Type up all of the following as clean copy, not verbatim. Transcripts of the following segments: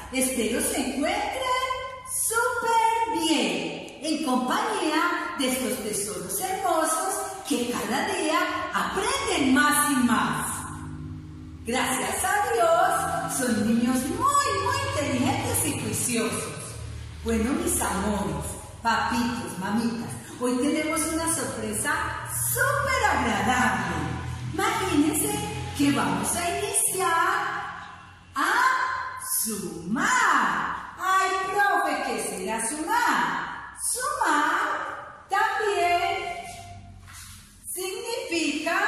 Espero se encuentren súper bien, en compañía de estos tesoros hermosos que cada día aprenden más y más. Gracias a Dios, son niños muy inteligentes y juiciosos. Bueno, mis amores, papitos, mamitas, hoy tenemos una sorpresa súper agradable. Imagínense que vamos a iniciar a sumar. Ay, profe, ¿qué será sumar? Sumar también significa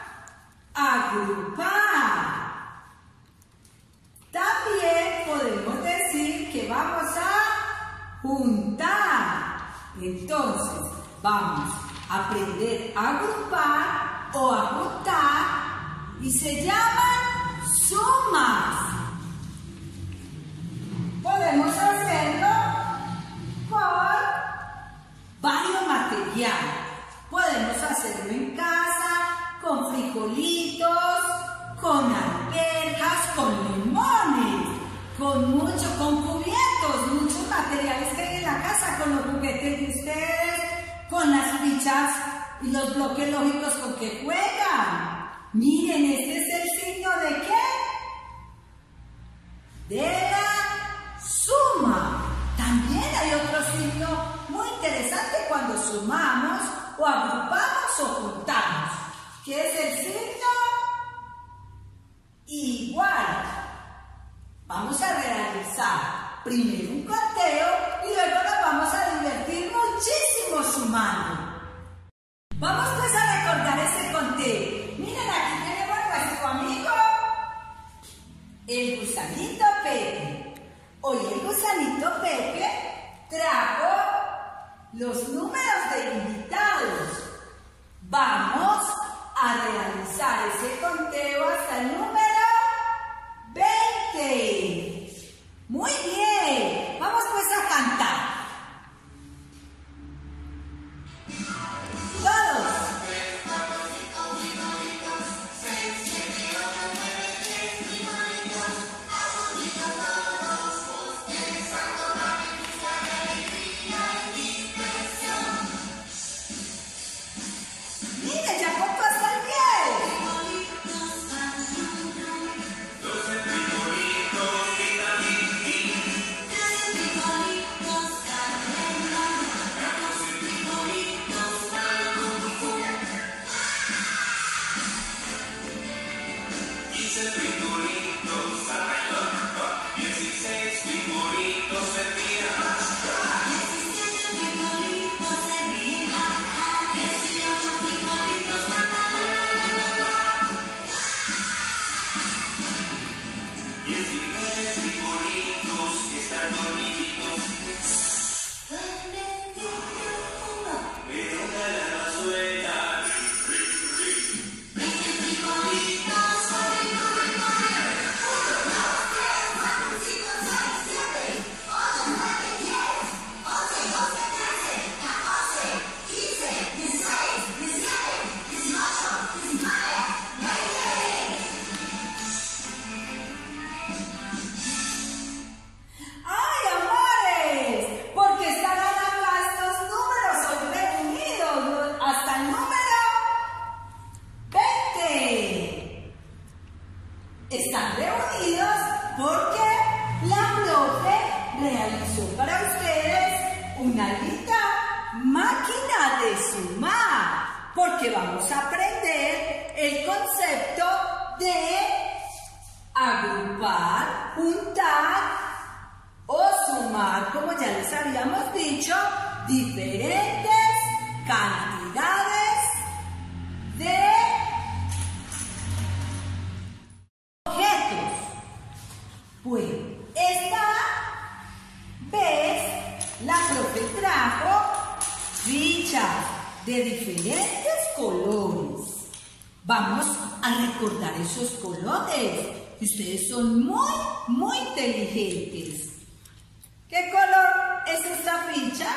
agrupar. También podemos decir que vamos a juntar. Entonces, vamos a aprender a agrupar o a juntar y se llaman sumas. Podemos hacerlo con varios materiales. Podemos hacerlo en casa, con frijolitos, con alberjas, con limones, con cubiertos, muchos materiales que hay en la casa, con los juguetes de ustedes, con las fichas y los bloques lógicos con que juegan. Miren, este es el signo ¿de qué? De la suma. También hay otro signo muy interesante cuando sumamos o agrupamos o juntamos, que es el signo igual. Vamos a realizar primero un conteo y luego nos vamos a divertir muchísimo sumando. Vamos pues a recordar ese conteo. Miren, aquí tenemos a nuestro amigo el gusanito Pepe. Hoy el gusanito Pepe trajo los números de invitados. Vamos a realizar ese conteo hasta el número 20. Muy bien, vamos pues a cantar. Todos. Mira, ya contó hasta el 10. Están reunidos porque la profe realizó para ustedes una linda máquina de sumar, porque vamos a aprender el concepto de agrupar, juntar o sumar, como ya les habíamos dicho, diferentes cantidades de objetos. Bueno, esta vez la profe trajo fichas de diferentes colores. Vamos a recordar esos colores. Ustedes son muy inteligentes. ¿Qué color es esta ficha?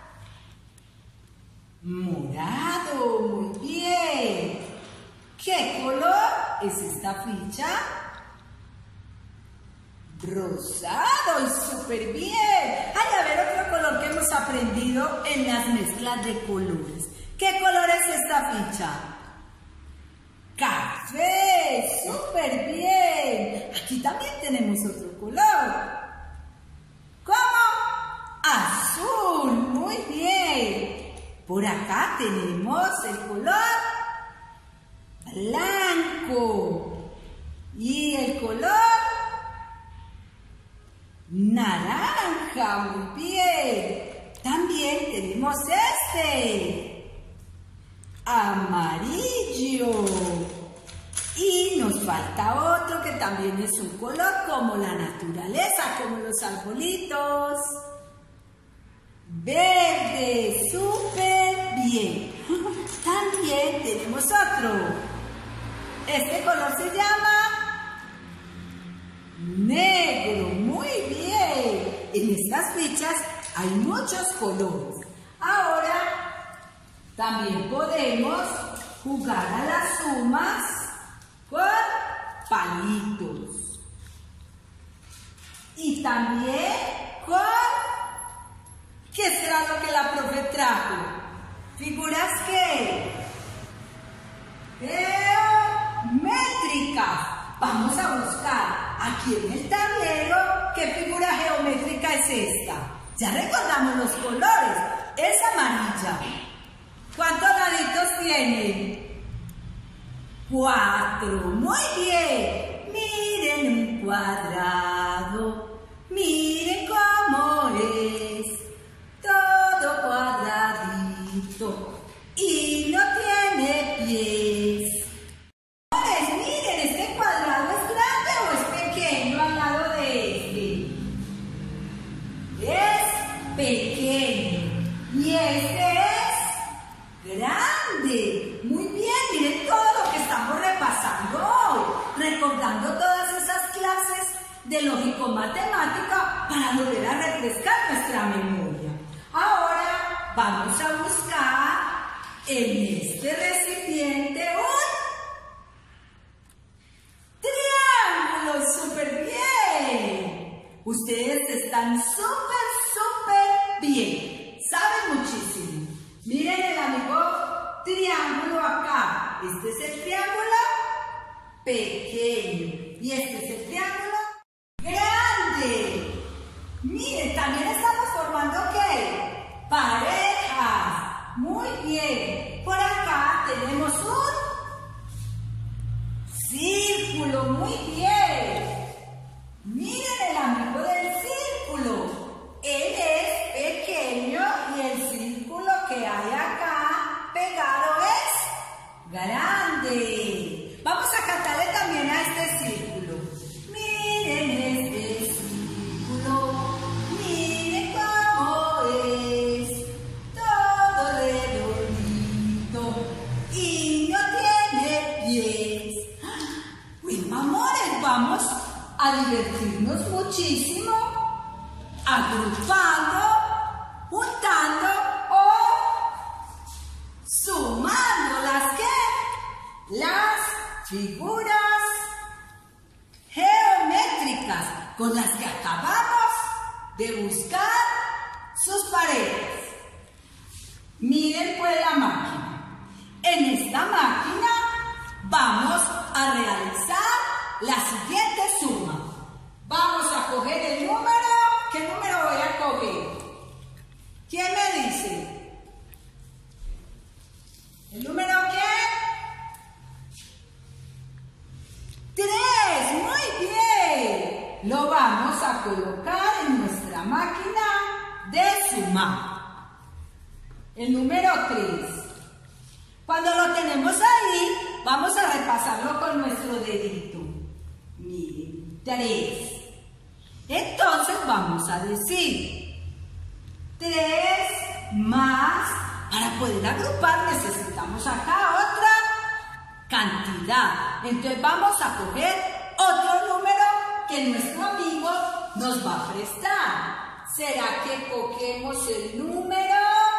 Morado, muy bien. ¿Qué color es esta ficha? Rosado y súper bien. Ay, a ver otro color que hemos aprendido en las mezclas de colores. ¿Qué color es esta ficha? Café, súper bien. Aquí también tenemos otro color. ¿Cómo? Azul, muy bien. Por acá tenemos el color blanco y el color naranja, muy bien. También tenemos este, amarillo. Y nos falta otro que también es un color como la naturaleza, como los arbolitos. Verde, súper bien. También tenemos otro. Este color se llama negro, muy bien. En estas fichas hay muchos colores. Ahora también podemos jugar a las sumas con palitos. Y también con... ¿Qué será lo que la profe trajo? ¿Figuras qué? Geométricas. Vamos a buscar aquí en el tablero qué figura geométrica es esta. Ya recordamos los colores. Es amarilla. ¿Cuántos laditos tiene? 4. Muy bien. Miren un cuadrado. Miren cómo es. Todo cuadradito. Y no tiene pies. Miren, ¿este cuadrado es grande o es pequeño al lado de este? Es pequeño. Y este es grande. Muy bien, miren todo lo que estamos repasando hoy. Recordando todas esas clases de lógico-matemática para volver a refrescar nuestra memoria. Ahora vamos a buscar en este recipiente un triángulo. ¡Súper bien! Ustedes están súper bien. Saben muchísimo. Miren el amigo triángulo acá. Este es el triángulo pequeño. Y este es el triángulo grande. Miren, también estamos formando ¿qué? Parejas. Muy bien. Por acá tenemos un círculo. Muy bien. Miren el amigo del círculo. Él es pequeño y el círculo que hay acá pegado es grande. Vamos a cantarle también a este círculo. Miren este círculo. Miren cómo es. Todo redondito. Y no tiene pies. Bueno, amores, vamos a divertirnos muchísimo agrupando, juntando o sumando las figuras geométricas con las que acabamos de buscar sus paredes. Miren pues la máquina. En esta máquina vamos a realizar la siguiente suma. Vamos a coger el número. ¿Qué número voy a coger? ¿Quién me dice? ¿El número qué? 3. Muy bien. Lo vamos a colocar en nuestra máquina de sumar. El número 3. Cuando lo tenemos ahí, vamos a repasarlo con nuestro dedito. Miren, 3. Entonces vamos a decir 3 más, para poder agrupar necesitamos acá otra cantidad. Entonces vamos a coger otro número que nuestro amigo nos va a prestar. ¿Será que cogemos el número?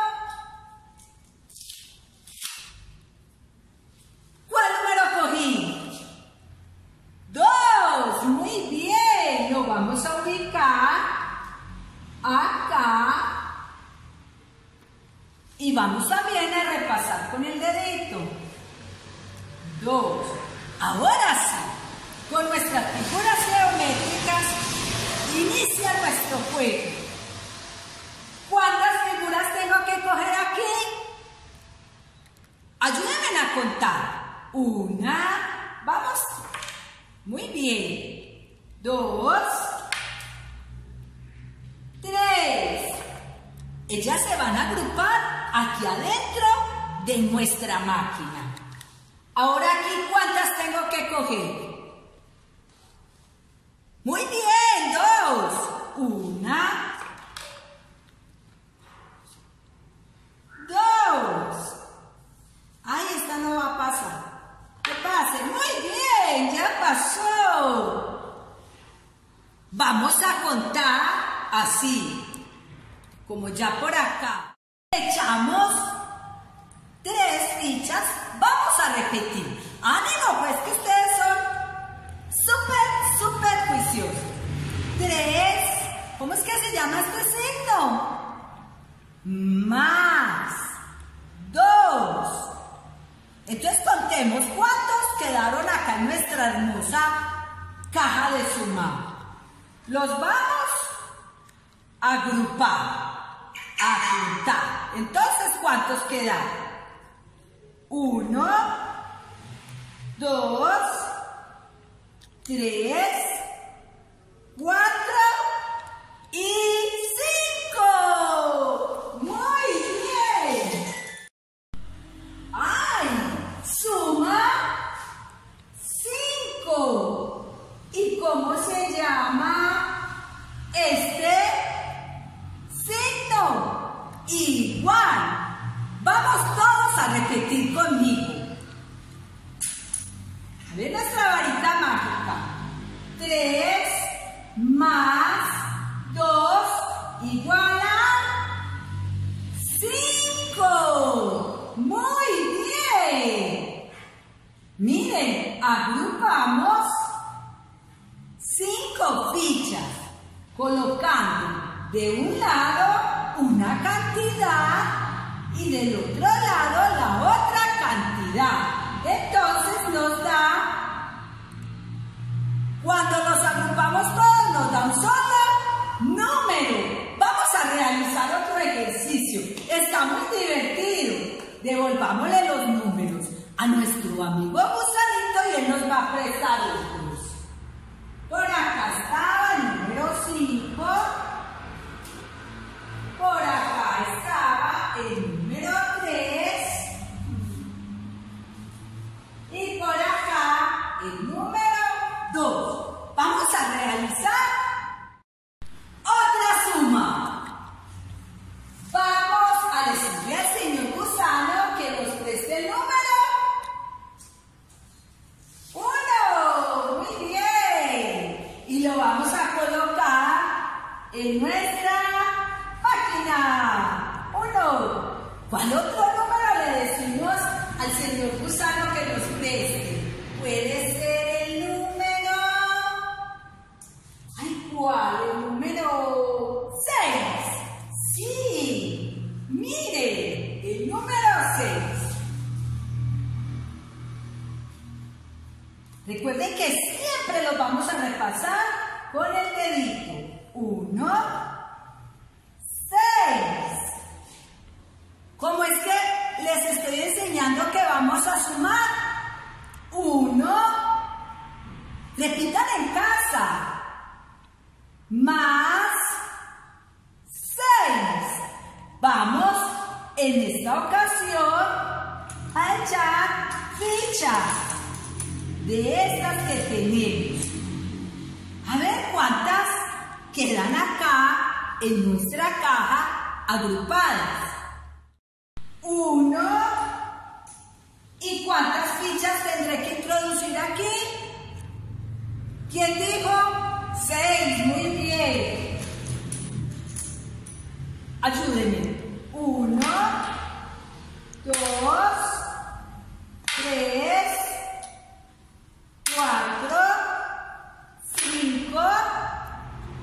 ¿Cuál número cogí? 2. Muy bien. Lo vamos vamos también a repasar con el dedito. 2. Ahora sí, con nuestras figuras geométricas, inicia nuestro juego. ¿Cuántas figuras tengo que coger aquí? Ayúdenme a contar. 1, vamos. Muy bien. 2, 3. Ellas se van a agrupar aquí adentro de nuestra máquina. Ahora aquí, ¿cuántas tengo que coger? Muy bien, 2. 1, 2. Ay, esta no va a pasar. Que pase. Muy bien, ya pasó. Vamos a contar así, como ya por acá. Echamos 3 fichas. Vamos a repetir. ¡Ánimo! Pues que ustedes son súper juiciosos. 3. ¿Cómo es que se llama este signo? Más 2. Entonces contemos cuántos quedaron acá en nuestra hermosa caja de sumar. Los vamos a agrupar, a juntar. Entonces, ¿cuántos quedaron? 1, 2, 3, 4 y 5. Muy bien. ¡Ay! Suma 5. ¿Y cómo se llama este signo? Igual. Vamos todos a repetir conmigo. A ver nuestra varita mágica. 3 más 2 igual a 5. Muy bien. Miren, agrupamos 5 fichas, colocando de un lado una cantidad y del otro lado la otra cantidad. Entonces nos da, cuando los agrupamos todos, nos da un solo número. Vamos a realizar otro ejercicio. Está muy divertido. Devolvámosle los números a nuestro amigo Gusanito y él nos va a prestar otros. Por acá estaba el número 5. Por acá estaba el número 3. Y por acá el número 2. Vamos a realizar otra suma. Vamos a decirle al señor Gusano que nos preste el número 1. Muy bien. Y lo vamos a colocar en nuestra máquina. 1. ¿Cuál otro número le decimos al señor Gusano que nos preste? Puede ser el número... ¡Ay, cuál! El número 6. Sí. Mire, el número 6. Recuerden que siempre los vamos a repasar con el dedito. 1, 6. ¿Cómo es que les estoy enseñando que vamos a sumar? 1. Repitan en casa. Más 6. Vamos en esta ocasión a echar fichas de estas que tenemos. A ver cuántas quedan acá en nuestra caja agrupadas. 1. ¿Y cuántas fichas tendré que introducir aquí? ¿Quién dijo? 6. Muy bien. Ayúdenme. 1, 2, 3, 4, 5,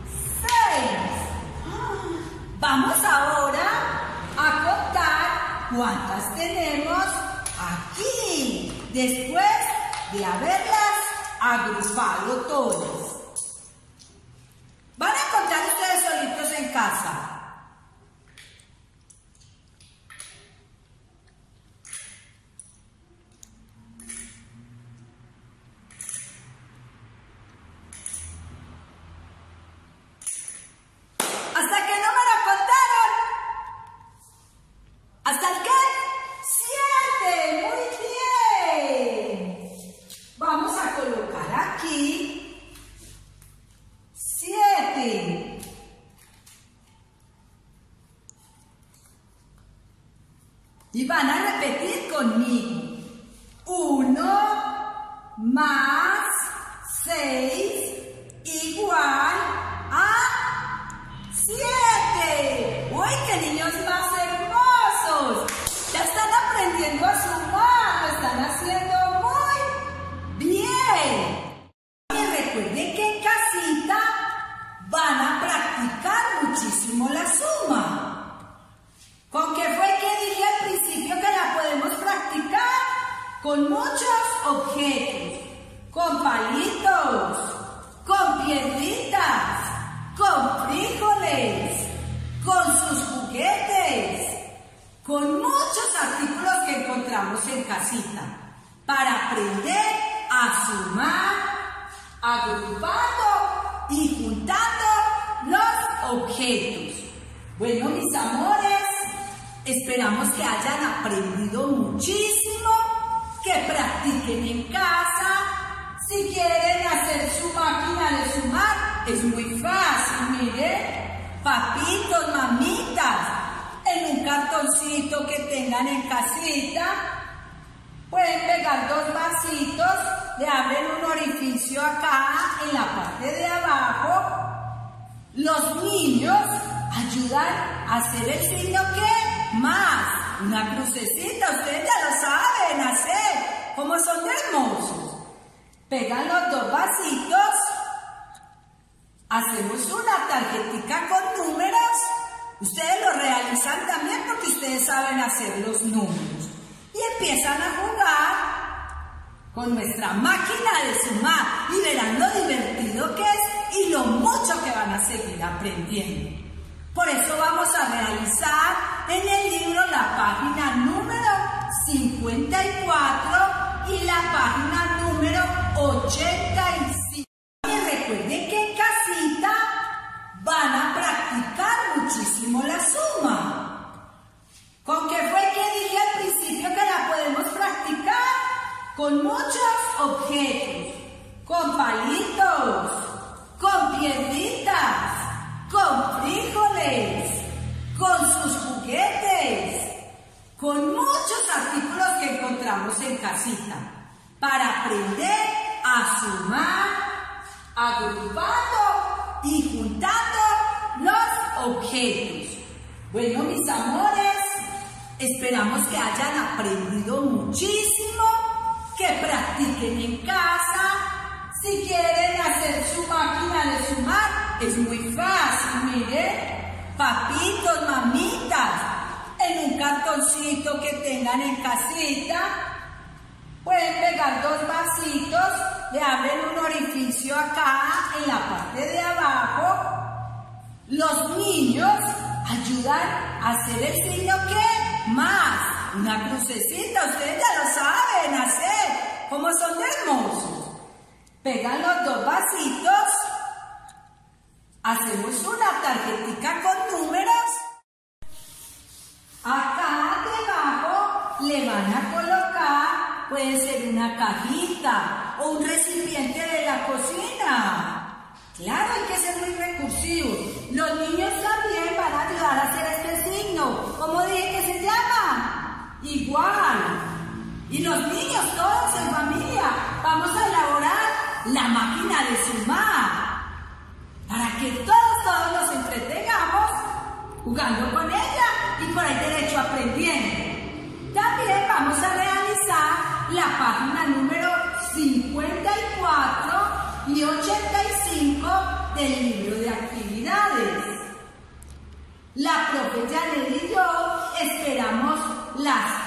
6. Vamos ahora a contar ¿Cuántas tenemos aquí? Después de haberlas agrupado todas. Van a contar ustedes solitos en casa. ¿Hasta qué número contaron? ¿Hasta el qué? 7. Muy bien. Vamos a colocar aquí 7. Y van a repetir conmigo. 1 más 6 igual a 7. ¡Uy, qué niños más hermosos! Ya están aprendiendo a sumar, lo están haciendo muy bien. Y recuerden que en casita van a practicar muchísimo la suma. ¿Con qué fue que dije al principio que la podemos practicar? Con muchos objetos, con palitos, con piedritas, con frijoles, con sus juguetes, con muchos artículos que encontramos en casita, para aprender a sumar, agrupando y juntando los objetos. Bueno, mis amores, esperamos que hayan aprendido muchísimo, que practiquen en casa. Si quieren hacer su máquina de sumar, es muy fácil, miren, papitos, mamitas, en un cartoncito que tengan en casita, pueden pegar 2 vasitos, le abren un orificio acá en la parte de abajo. Los niños ayudan a hacer el signo que más, una crucecita, ustedes ya lo saben hacer, como son de hermosos. Pegan los 2 vasitos, hacemos una tarjetita con números. Ustedes lo realizan también porque ustedes saben hacer los números. Y empiezan a jugar con nuestra máquina de sumar y verán lo divertido que es y lo mucho que van a seguir aprendiendo. Por eso vamos a realizar en el libro la página número 54 y la página número 85. Y recuerden que en casita van a practicar muchísimo la suma. ¿Con qué fue que dije al principio que la podemos practicar? Con muchos objetos, con palitos, con piedritas, con frijoles, con sus juguetes, con muchos artículos que encontramos en casita, para aprender a sumar, agrupando y juntando los objetos. Bueno, mis amores, esperamos que hayan aprendido muchísimo, que practiquen en casa. Si quieren hacer su máquina de sumar, es muy fácil, miren, papitos, mamitas, en un cartoncito que tengan en casita, pueden pegar 2 vasitos, le abren un orificio acá en la parte de abajo. Los niños ayudan a hacer el signo que más, una crucecita, ustedes ya lo saben hacer, como son de hermosos. Pegan los 2 vasitos, hacemos una tarjetita con números. Acá debajo le van a colocar, puede ser una cajita o un recipiente de la cocina. Claro, hay que ser muy recursivos. Los niños también van a ayudar a hacer este signo. ¿Cómo dije que se llama? Igual. Y los niños todos en familia vamos a elaborar la máquina de sumar para que todos nos entretengamos jugando con ella y por el derecho aprendiendo. También vamos a realizar la página número 54 y 85 del libro de actividades. La profe Janet y yo esperamos las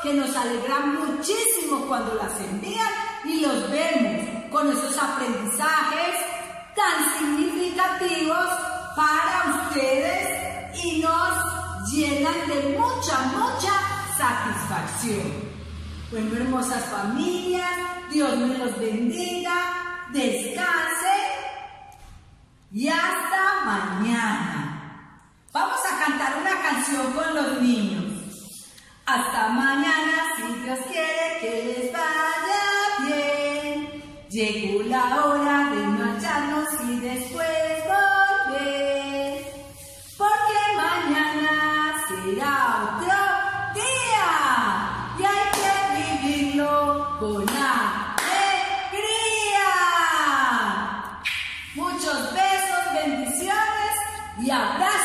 que nos alegran muchísimo cuando las envían y los vemos con esos aprendizajes tan significativos para ustedes y nos llenan de mucha satisfacción. Bueno, hermosas familias, Dios me los bendiga, descansen y hasta mañana. Vamos a cantar una canción con los niños. Hasta mañana, si Dios quiere que les vaya bien. Llegó la hora de marcharnos y después volver. Porque mañana será otro día y hay que vivirlo con alegría. Muchos besos, bendiciones y abrazos.